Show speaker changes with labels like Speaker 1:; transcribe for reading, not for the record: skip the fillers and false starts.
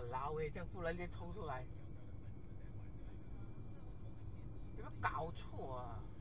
Speaker 1: 老诶，这样突然间冲出来，有没有搞错啊？